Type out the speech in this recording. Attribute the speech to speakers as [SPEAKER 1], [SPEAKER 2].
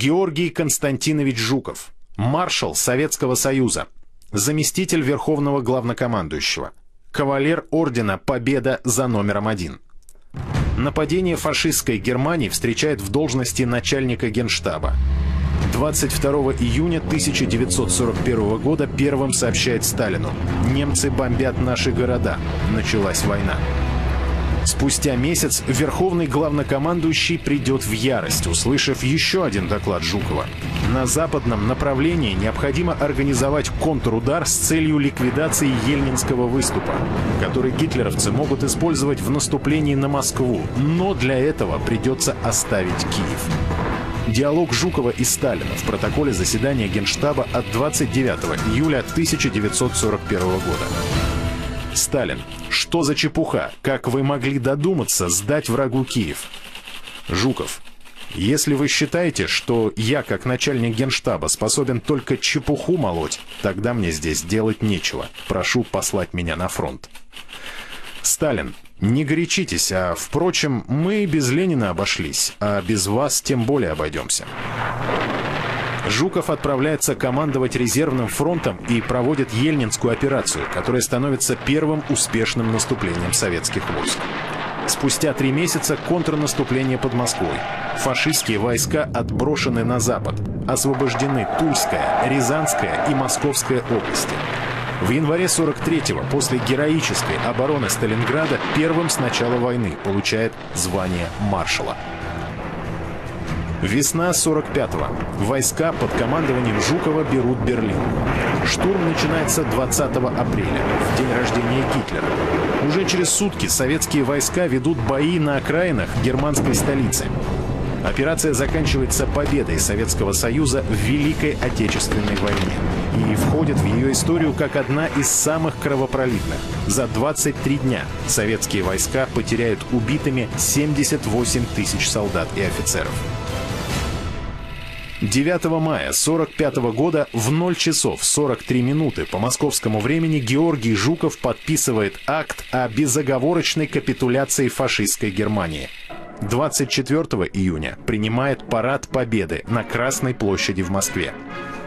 [SPEAKER 1] Георгий Константинович Жуков, маршал Советского Союза, заместитель Верховного Главнокомандующего, кавалер ордена «Победа» за номером 1. Нападение фашистской Германии встречает в должности начальника Генштаба. 22 июня 1941 года первым сообщает Сталину: «Немцы бомбят наши города. Началась война». Спустя месяц Верховный Главнокомандующий придет в ярость, услышав еще один доклад Жукова. На западном направлении необходимо организовать контрудар с целью ликвидации Ельнинского выступа, который гитлеровцы могут использовать в наступлении на Москву, но для этого придется оставить Киев. Диалог Жукова и Сталина в протоколе заседания Генштаба от 29 июля 1941 года. Сталин: «Что за чепуха? Как вы могли додуматься сдать врагу Киев?» Жуков: «Если вы считаете, что я, как начальник Генштаба, способен только чепуху молоть, тогда мне здесь делать нечего. Прошу послать меня на фронт». Сталин: «Не горячитесь, а, впрочем, мы без Ленина обошлись, а без вас тем более обойдемся». Жуков отправляется командовать резервным фронтом и проводит Ельнинскую операцию, которая становится первым успешным наступлением советских войск. Спустя 3 месяца контрнаступление под Москвой. Фашистские войска отброшены на запад. Освобождены Тульская, Рязанская и Московская области. В январе 43-го, после героической обороны Сталинграда, первым с начала войны получает звание маршала. Весна 45-го. Войска под командованием Жукова берут Берлин. Штурм начинается 20 апреля, в день рождения Гитлера. Уже через сутки советские войска ведут бои на окраинах германской столицы. Операция заканчивается победой Советского Союза в Великой Отечественной войне и входит в ее историю как одна из самых кровопролитных. За 23 дня советские войска потеряют убитыми 78 тысяч солдат и офицеров. 9 мая 1945 года в 0 часов 43 минуты по московскому времени Георгий Жуков подписывает акт о безоговорочной капитуляции фашистской Германии. 24 июня принимает парад Победы на Красной площади в Москве.